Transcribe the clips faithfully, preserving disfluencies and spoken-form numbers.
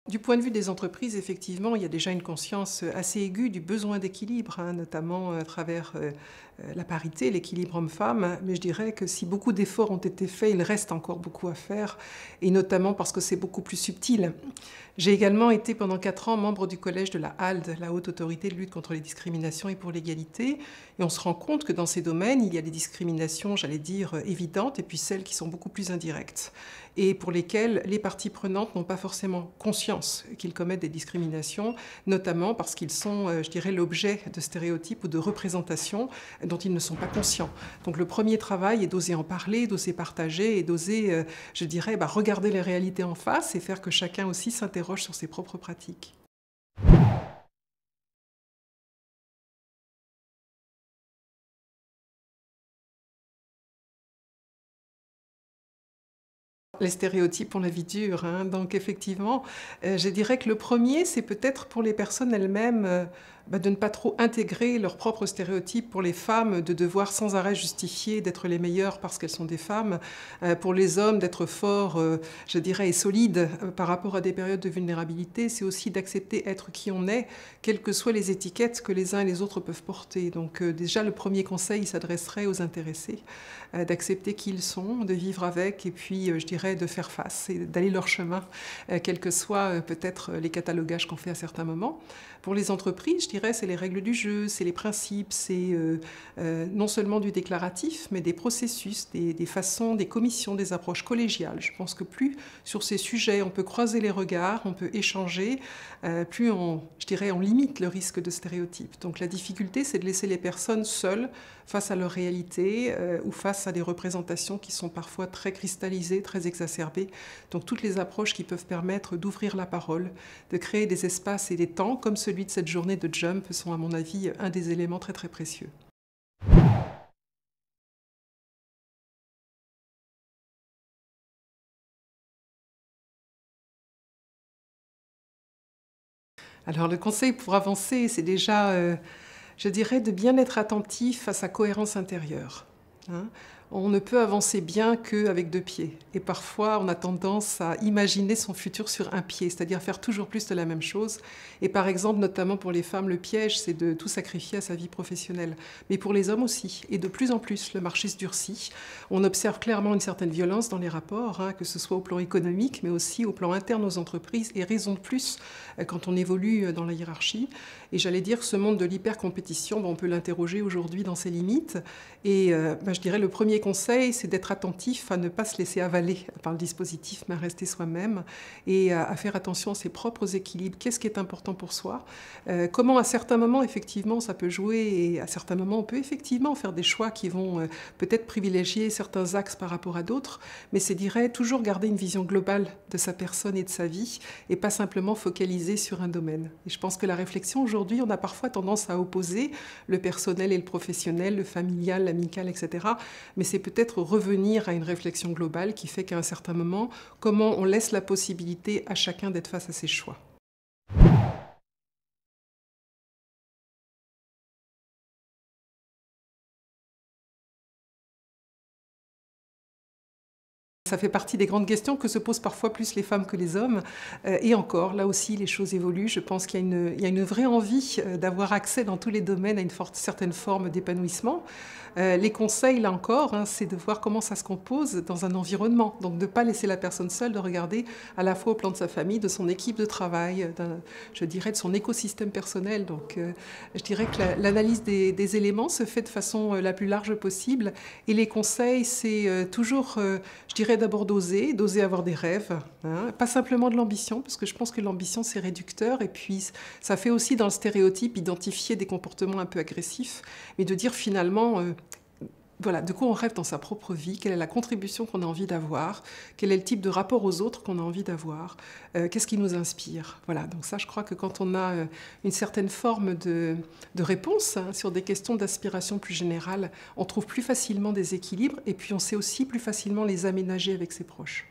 Du point de vue des entreprises, effectivement, il y a déjà une conscience assez aiguë du besoin d'équilibre, hein, notamment à travers euh, la parité, l'équilibre homme-femme. Mais je dirais que si beaucoup d'efforts ont été faits, il reste encore beaucoup à faire, et notamment parce que c'est beaucoup plus subtil. J'ai également été pendant quatre ans membre du collège de la H A L D, la Haute Autorité de lutte contre les discriminations et pour l'égalité. Et on se rend compte que dans ces domaines, il y a des discriminations, j'allais dire, évidentes, et puis celles qui sont beaucoup plus indirectes, et pour lesquelles les parties prenantes n'ont pas forcément conscience qu'ils commettent des discriminations, notamment parce qu'ils sont, je dirais, l'objet de stéréotypes ou de représentations dont ils ne sont pas conscients. Donc le premier travail est d'oser en parler, d'oser partager et d'oser, je dirais, bah, regarder les réalités en face et faire que chacun aussi s'interroge sur ses propres pratiques. Les stéréotypes ont la vie dure, hein. Donc effectivement, euh, je dirais que le premier, c'est peut-être pour les personnes elles-mêmes euh, bah, de ne pas trop intégrer leurs propres stéréotypes. Pour les femmes, de devoir sans arrêt justifier d'être les meilleures parce qu'elles sont des femmes. Euh, pour les hommes, d'être forts, euh, je dirais, et solides euh, par rapport à des périodes de vulnérabilité. C'est aussi d'accepter être qui on est, quelles que soient les étiquettes que les uns et les autres peuvent porter. Donc euh, déjà, le premier conseil s'adresserait aux intéressés, euh, d'accepter qui ils sont, de vivre avec, et puis, euh, je dirais, de faire face et d'aller leur chemin, euh, quels que soient euh, peut-être les catalogages qu'on fait à certains moments. Pour les entreprises, je dirais, c'est les règles du jeu, c'est les principes, c'est euh, euh, non seulement du déclaratif, mais des processus, des, des façons, des commissions, des approches collégiales. Je pense que plus sur ces sujets on peut croiser les regards, on peut échanger, euh, plus on, je dirais, on limite le risque de stéréotypes. Donc la difficulté, c'est de laisser les personnes seules face à leur réalité euh, ou face à des représentations qui sont parfois très cristallisées, très exacerbées. Donc toutes les approches qui peuvent permettre d'ouvrir la parole, de créer des espaces et des temps comme celui de cette journée de Jump sont à mon avis un des éléments très très précieux. Alors le conseil pour avancer, c'est déjà, euh, je dirais, de bien être attentif à sa cohérence intérieure. Hein. On ne peut avancer bien qu'avec deux pieds. Et parfois, on a tendance à imaginer son futur sur un pied, c'est-à-dire faire toujours plus de la même chose. Et par exemple, notamment pour les femmes, le piège, c'est de tout sacrifier à sa vie professionnelle. Mais pour les hommes aussi. Et de plus en plus, le marché se durcit. On observe clairement une certaine violence dans les rapports, hein, que ce soit au plan économique, mais aussi au plan interne aux entreprises, et raison de plus quand on évolue dans la hiérarchie. Et j'allais dire que ce monde de l'hyper-compétition, ben, on peut l'interroger aujourd'hui dans ses limites. Et euh, ben, je dirais le premier conseil, c'est d'être attentif à ne pas se laisser avaler par le dispositif, mais à rester soi-même et à faire attention à ses propres équilibres. Qu'est-ce qui est important pour soi? euh, Comment à certains moments, effectivement, ça peut jouer, et à certains moments, on peut effectivement faire des choix qui vont euh, peut-être privilégier certains axes par rapport à d'autres, mais c'est, dirais, toujours garder une vision globale de sa personne et de sa vie, et pas simplement focaliser sur un domaine. Et je pense que la réflexion aujourd'hui, on a parfois tendance à opposer le personnel et le professionnel, le familial, l'amical, et cetera. Mais c'est peut-être revenir à une réflexion globale qui fait qu'à un certain moment, comment on laisse la possibilité à chacun d'être face à ses choix. Ça fait partie des grandes questions que se posent parfois plus les femmes que les hommes. Euh, et encore, là aussi, les choses évoluent. Je pense qu'il y a une, il y a une vraie envie d'avoir accès dans tous les domaines à une forte, certaine forme d'épanouissement. Euh, les conseils, là encore, hein, c'est de voir comment ça se compose dans un environnement. Donc de ne pas laisser la personne seule, de regarder à la fois au plan de sa famille, de son équipe de travail, je dirais de son écosystème personnel. Donc euh, je dirais que la, l'analyse des, des éléments se fait de façon la plus large possible. Et les conseils, c'est euh, toujours, euh, je dirais, d'abord d'oser, d'oser avoir des rêves, hein, pas simplement de l'ambition, parce que je pense que l'ambition c'est réducteur, et puis ça fait aussi dans le stéréotype identifier des comportements un peu agressifs, mais de dire finalement, euh, voilà, de quoi on rêve dans sa propre vie, quelle est la contribution qu'on a envie d'avoir, quel est le type de rapport aux autres qu'on a envie d'avoir, euh, qu'est-ce qui nous inspire. Voilà, donc ça je crois que quand on a euh, une certaine forme de, de réponse hein, sur des questions d'aspiration plus générales, on trouve plus facilement des équilibres, et puis on sait aussi plus facilement les aménager avec ses proches.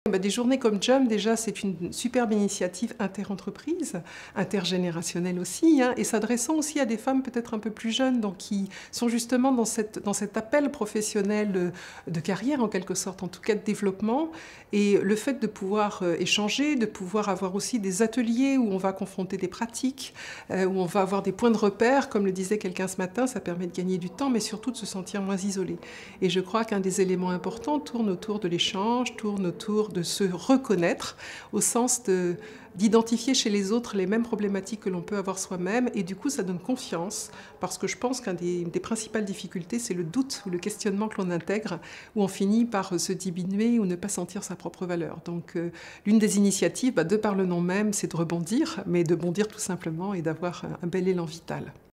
Bah, des journées comme Jump, déjà, c'est une superbe initiative interentreprise, intergénérationnelle aussi, hein, et s'adressant aussi à des femmes peut-être un peu plus jeunes, donc qui sont justement dans, cette, dans cet appel professionnel de carrière, en quelque sorte, en tout cas de développement. Et le fait de pouvoir euh, échanger, de pouvoir avoir aussi des ateliers où on va confronter des pratiques, euh, où on va avoir des points de repère, comme le disait quelqu'un ce matin, ça permet de gagner du temps, mais surtout de se sentir moins isolé. Et je crois qu'un des éléments importants tourne autour de l'échange, tourne autour de se reconnaître, au sens de, d'identifier chez les autres les mêmes problématiques que l'on peut avoir soi-même, et du coup ça donne confiance, parce que je pense qu'une des, des principales difficultés, c'est le doute ou le questionnement que l'on intègre, où on finit par se diminuer ou ne pas sentir sa propre valeur. Donc euh, l'une des initiatives, bah, de par le nom même, c'est de rebondir, mais de bondir tout simplement et d'avoir un bel élan vital.